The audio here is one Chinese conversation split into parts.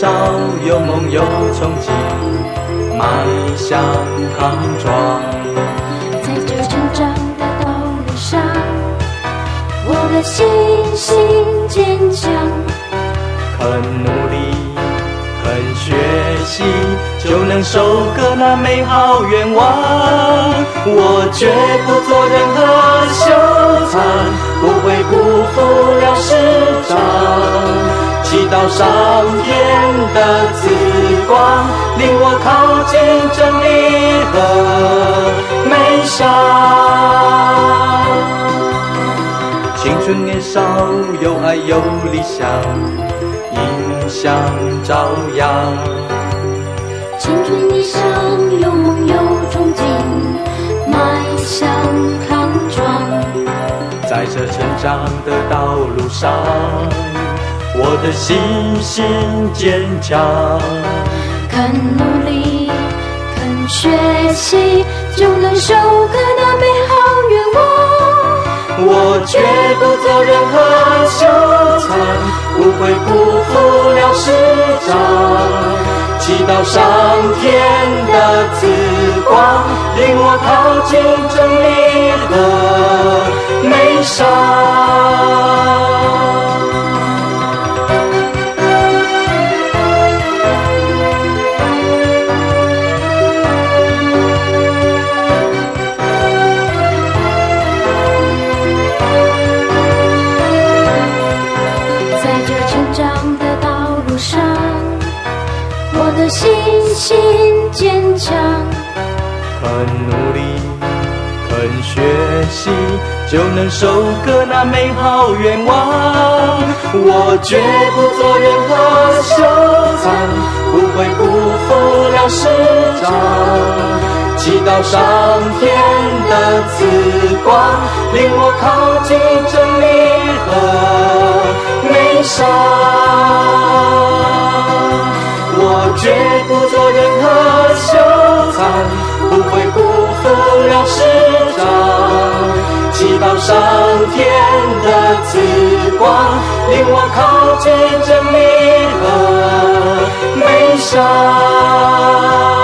少，有梦有憧憬，迈向康庄。 在这成长的道路上，我的信心坚强。 肯努力，肯学习，就能收割那美好愿望。我绝不做任何羞惭，不会辜负了师长。祈祷上天的紫光，令我靠近真理和美善。青春年少，有爱有理想，迎向朝阳。 青春年少，有梦有憧憬，迈向康庄。 在这成长的道路上，我的信心坚强。 肯努力，肯学习，就能收割那美好愿望。 我绝不做任何羞惭，不会辜负了师长。祈祷上天的紫光，令我靠近真理和美善。 信心坚强， 肯努力，肯学习，就能收割那美好愿望。我绝不做任何羞惭，不会辜负了师长。祈祷上天的紫光，令我靠近真理和美善。我绝不做任何羞惭，不会辜负了师长。祈祷上天的紫光，令我靠近真理和美善。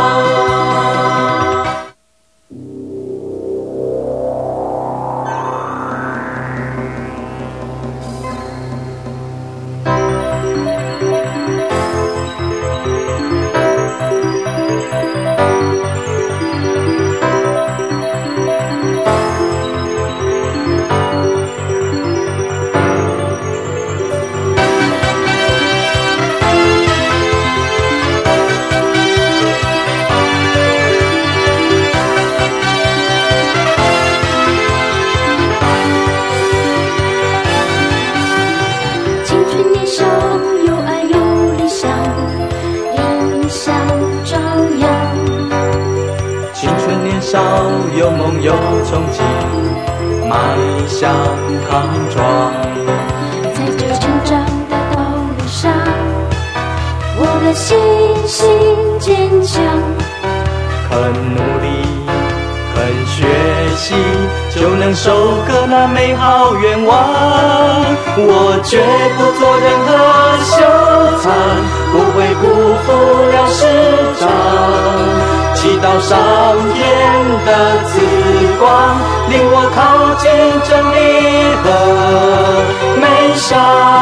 有梦有憧憬，迈向康庄。 在这成长的道路上，我的信心坚强。 肯努力，肯学习，就能收割那美好愿望。我绝不做任何羞惭，不会辜负了师长。祈祷上天的紫光，令我靠近真理和美善。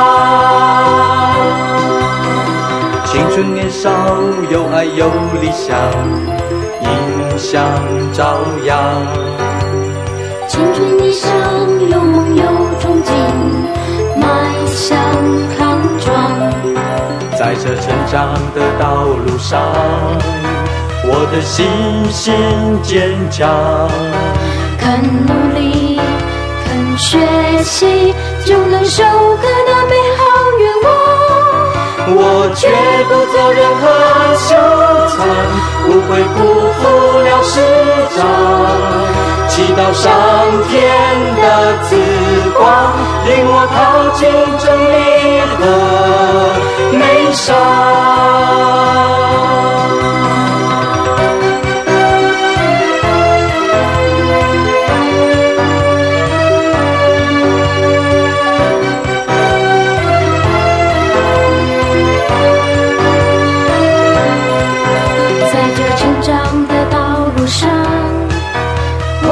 青春年少，有爱有理想，迎向朝阳。 青春年少，有梦有憧憬，迈向康庄。 在这成长的道路上，我的信心坚强。 肯努力，肯学习，就能收割那美好愿望。 我绝不做任何羞惭，不会辜负了师长。祈祷上天的紫光，令我靠近真理和美善。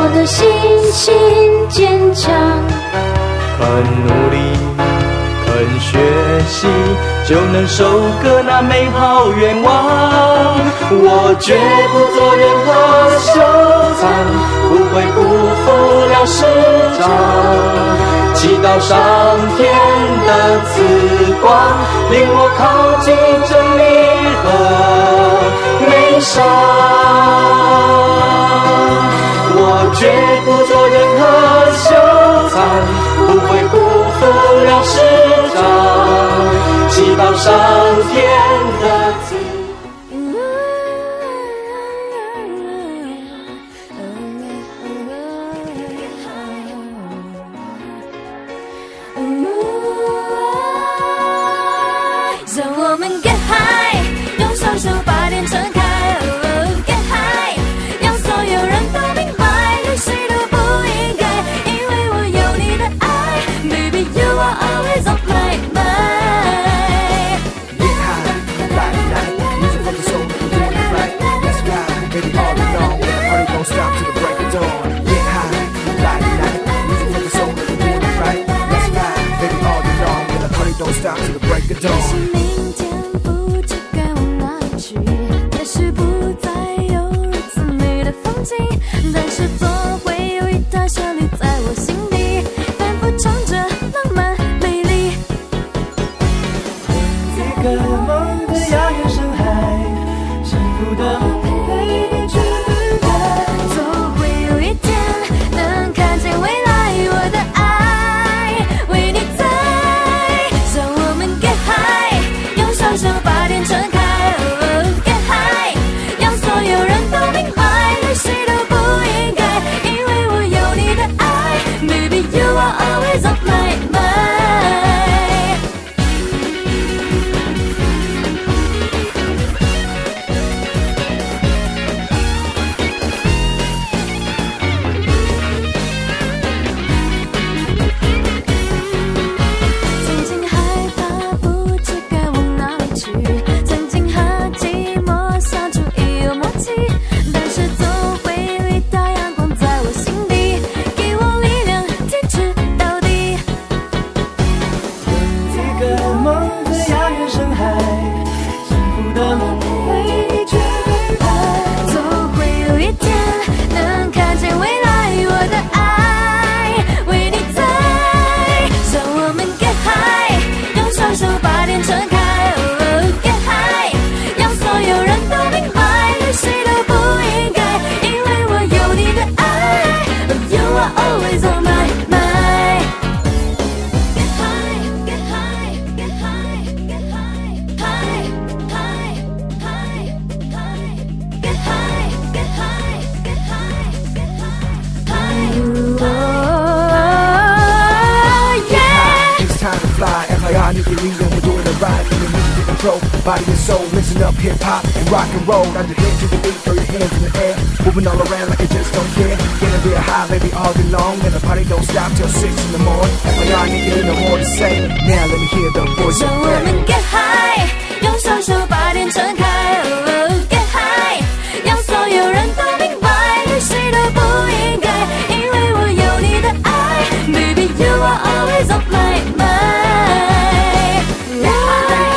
的信心坚强。 肯努力，肯学习，就能收割那美好愿望。我绝不做任何收藏，不会辜负了师长。祈祷上天的慈光，令我靠近真理和美善。我绝不做任何收藏，不会辜负了师长。祈祷上天的慈光。 让我们 get high， 用双手把电撑开。get high， 让所有人都明白，对谁都不应该，因为我有你的爱 ，Baby you are always on my mind。 Get high, light night, music for the soul, we're doing it right. Let's ride, baby all along, the party don't stop till the break of dawn. Get high, light night, music for the soul, we're doing it right. Let's ride, baby all along, the party don't stop till the break of dawn. 但是总会有一条旋律在我心里，反复唱着浪漫美丽。 一个梦的遥远深海，幸福的梦被你去等待。 总会有一天能看见未来，我的爱为你在。让我们 get high， 用双手把电撑开。get high， 让所有人都明白，对谁都不应该，因为我有你的爱 ，Baby you are always on my mind。曾经害怕不知该往哪里去，曾经和寂寞相处已有默契，但是总会有一道阳光在我心底，给我力量坚持到底。 一个梦的遥远深海，幸福的梦被你去等待。 总会有一天能看见未来，我的爱为你在。让我们 get high， 用双手把电撑开。get high， 让所有人都明白，对谁都不应该，因为我有你的爱 ，You are always on my mind。Get high, get high, get high, get high, high, high, high, high. Get high, get high, get high, get high, high. Oh, yeah. It's time to fly, FIR need to lead and we're doing it right. From your music to control, body and soul, listen up, hip hop and rock and roll. Now your head to the beat, throw your hands in the air, moving all around like you just don't care. Getting real high, baby, all day long, and the party don't stop till 6 in the morning. FIR need you no more to say. Now let me hear the voice 让 of 我们 faith. get high， 用双手把电撑开。get high， 让所有人都明白，对谁都不应该，因为我有你的爱 ，Baby you are always on my mind。get high，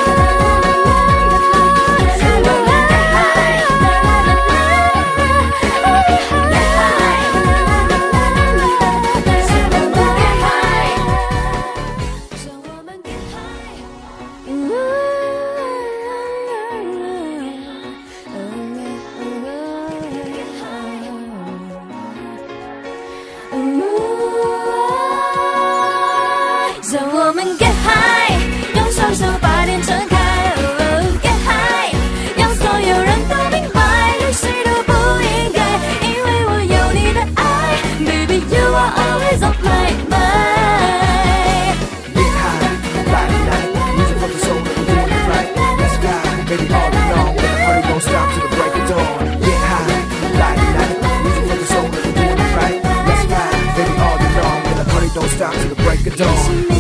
让我们 get high， 用双手把电撑开。get high， 让所有人都明白，对谁都不应该，因为我有你的爱 ，Baby you are always on my mind。 Get high, light night, music for the soul, we're doing it right. Let's ride, baby all along, the party don't stop till the break of dawn. Get high, light night, music for the soul, we're doing it right. Let's ride, baby all along, the party don't stop till the break of dawn.